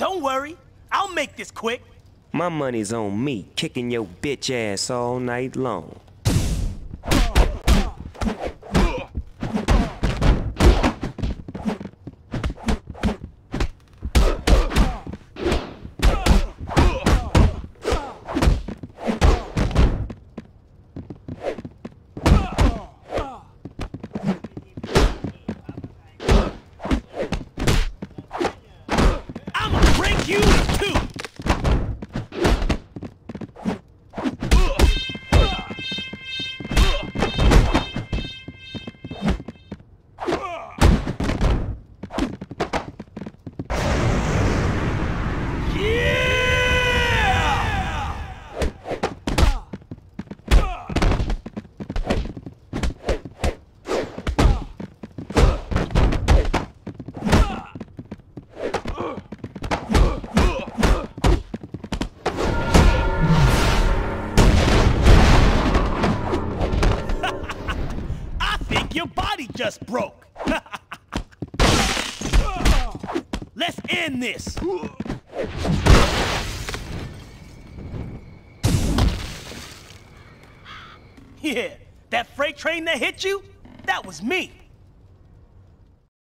Don't worry, I'll make this quick. My money's on me, kicking your bitch ass all night long. You too! Your body just broke. Let's end this. Yeah, that freight train that hit you, that was me.